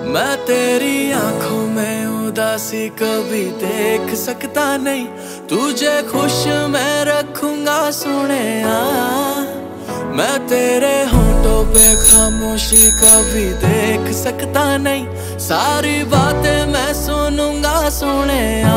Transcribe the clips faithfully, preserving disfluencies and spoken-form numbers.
मैं तेरी आंखों में उदासी कभी देख सकता नहीं, तुझे खुश मैं रखूंगा सोनिया। मैं तेरे होठों पे खामोशी कभी देख सकता नहीं, सारी बातें मैं सुनूंगा सोनिया।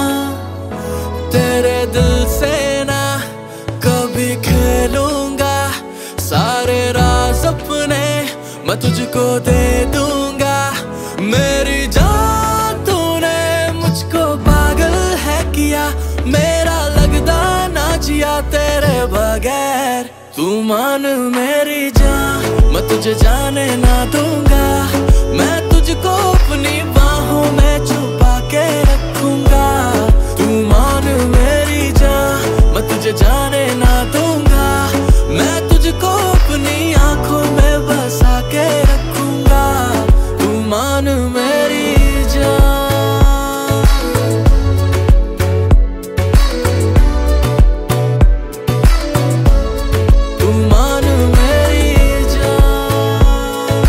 तेरे दिल से ना कभी खेलूंगा, सारे राज अपने मैं तुझको दे दूंगा। मेरी जान तूने मुझको पागल है किया, मेरा लगदा ना जिया तेरे बगैर। तू मान मेरी जान, मैं तुझे जाने ना दूंगा। मैं तुझको अपनी बाहों में छुपा के रखूंगा। तू मान मेरी जान, मैं तुझे जाने ना दूंगा। मैं तुझको अपनी आंखों में बसा के रखूंगा। तू मान मेरी जान। तू मान मेरी जान।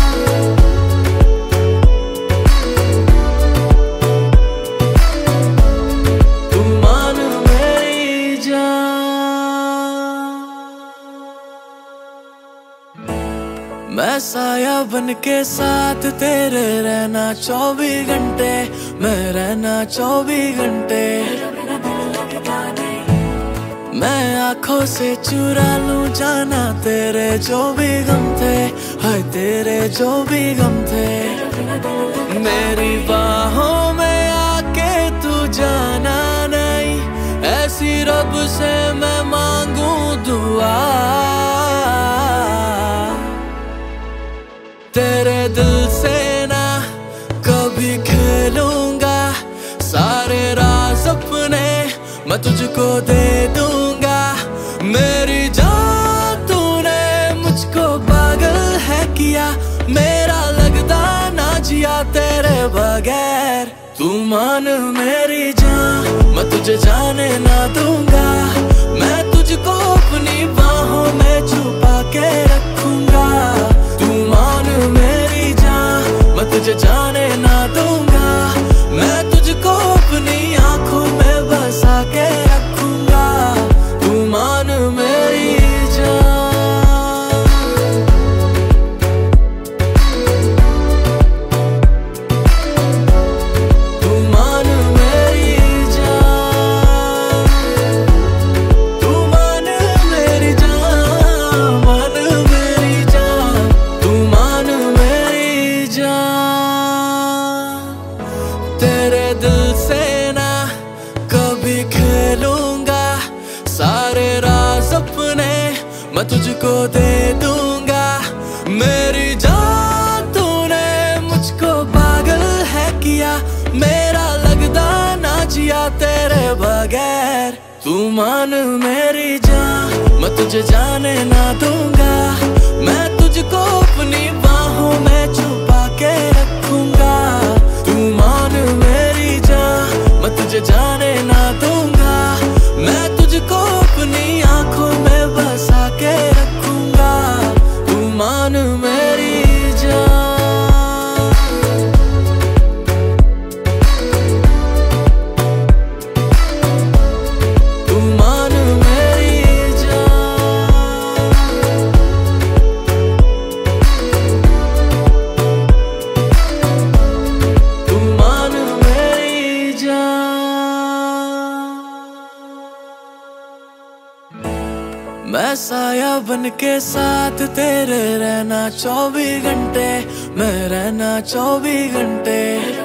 तू मान मेरी जान। मैं साया बन के साथ तेरे रहना चौबीस घंटे, मैं रहना चौबीस घंटे। मैं आंखों से चुरा लूं जाना तेरे जो भी गम थे, हाय तेरे जो भी गम थे। मेरी बाहों में आके तू जाना नहीं, ऐसी रब से मैं मांगू दुआ। तेरे दिल से ना कभी खेलूंगा, सारे राज अपने मैं तुझको दे दूंगा। मेरी जान तूने मुझको पागल है किया, मेरा लगदा ना जिया तेरे बगैर। तू मान मेरी जान, मैं तुझे जाने ना दूंगा। मैं तुझको अपनी बाहों में छुपा के रखूंगा। तू मान मेरी जान, मैं तुझे जाने ना दूंगा। मैं तुझको अपनी आंखों में बसा के रखूंगा। तू मान मेरी जान। तू मान मेरी जान। तू मान मेरी जान, मान मेरी जान। तू मान मेरी जान। तेरे दिल से ना कभी खेलूंगा, सारे राज अपने मैं तुझको दे दूंगा। मेरी जान तूने मुझको पागल है किया, मेरा लगदा ना जिया तेरे बगैर। तू मान मेरी जान, मैं तुझे जाने ना दूंगा। मैं तुझको अपनी बाहों में छुपा के रखूंगा। तू मान मेरी जान, मैं तुझे जाने ना दूंगा। मैं तुझको अपनी आंखों में बसा के रखूंगा। तू मान मेरी जान। तू मान मेरी जान। तू मान मेरी जान। मैं साया बन के साथ तेरे रहना चौबीस घंटे, मैं रहना चौबीस घंटे।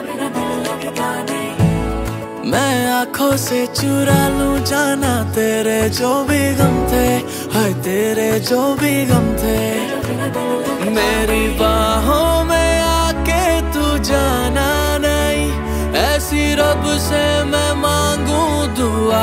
मैं आंखों से चुरा लूं जाना तेरे जो भी गम थे, हाय तेरे जो भी गम थे। मेरी बाहों में आके तू जाना नहीं, ऐसी रब से मैं मांगू दुआ।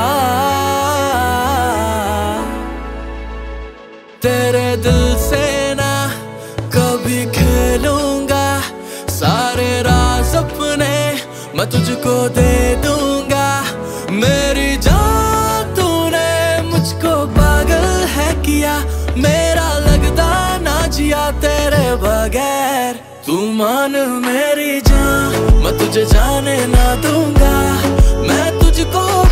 तेरे दिल से ना कभी खेलूंगा, सारे राज अपने मैं तुझको दे दूंगा। मेरी जान तूने मुझको पागल है किया, मेरा लगदा ना जिया तेरे बगैर। तू मान मेरी जान, मैं तुझे जाने ना दूंगा, मैं तुझको